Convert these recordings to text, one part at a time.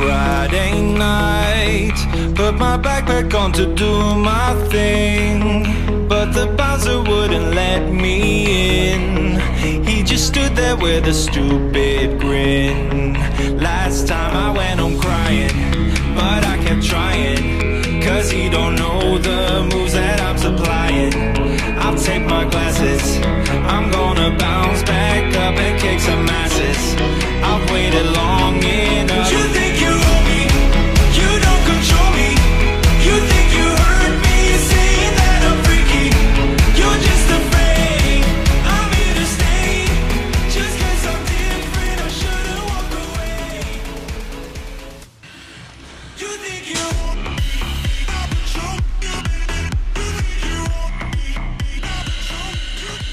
Friday night, put my backpack on to do my thing, but the bouncer wouldn't let me in. He just stood there with a stupid grin. Last time I went home crying, but I kept trying, cause he don't know the moves that I'm supplying. I'll take my glasses, I'm gonna bounce back up and kick some asses. I've waited long enough. You think you own me, you don't control me. You think you hurt me, you're saying that I'm freaky. You're just afraid I'm here to stay. Just cause I'm different, I shouldn't walk away. You think you own me, don't control me. You think you own me, don't control me.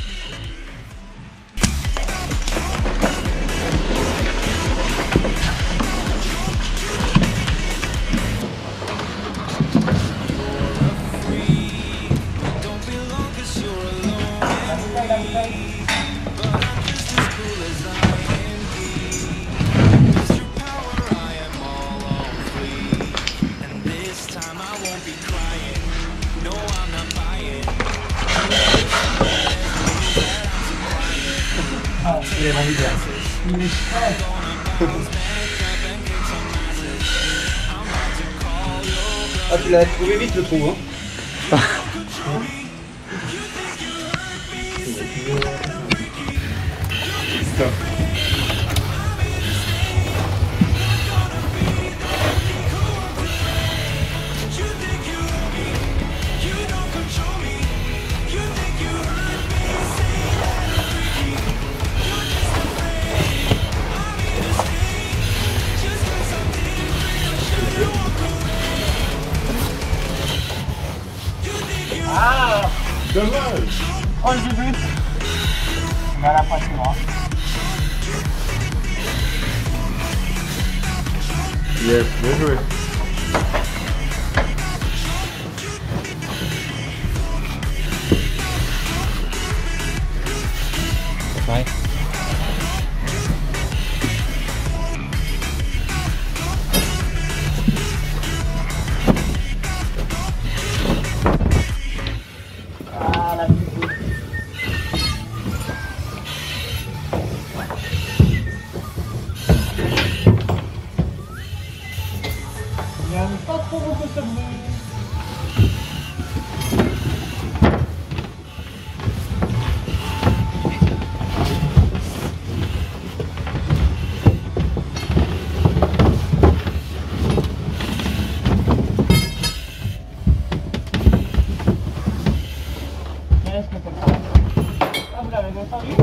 Ah, tu l'as trouvé vite, je trouve. Hein. Ah, Dommage. oh le but. Mais à la fin c'est moi. Yes, bien joué. Ouais. Ah la petite boule. Il n'y a pas trop beaucoup de bruit. Ah, vous l'avez descendu?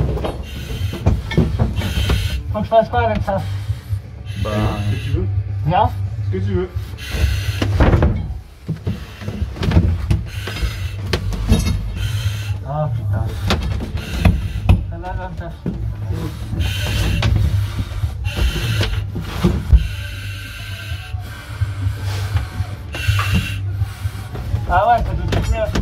Faut que je fasse quoi avec ça? Bah, ce que tu veux. Viens. Ce que tu veux. Oh putain. Celle-là va me faire chier. Ah ouais, ça doit être mieux.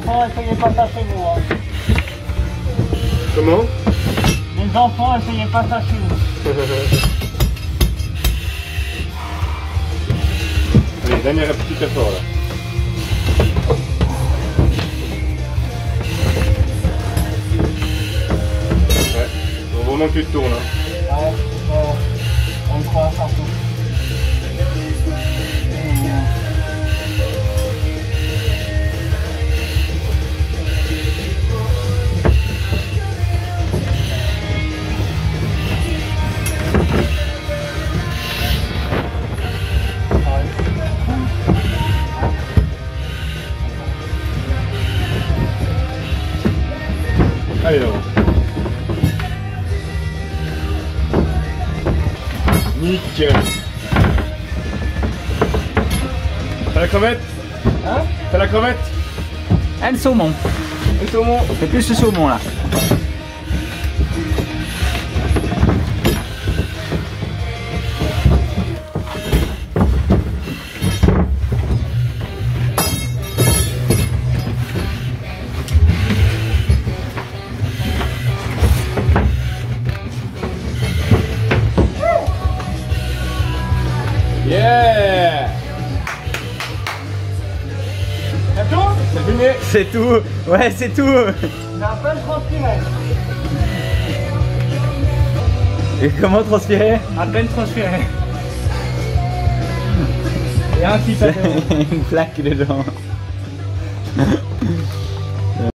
enfants, essayez pas ça chez vous. Hein. Comment? Les enfants, essayez pas ça chez vous. Allez, dernier petit effort là. Ouais, faut vraiment que tu te tournes. Hein. Ouais, on croit ça tout. Allez, là. Nickel. T'as la crevette? Hein? T'as la crevette? Ah, le saumon. Le saumon. C'est plus le saumon là. Yeah! C'est tout? C'est fini? C'est tout. Ouais, c'est tout. J'ai à peine transpiré. Et comment transpirer? À peine transpiré. Et un petit peu. Une plaque dedans.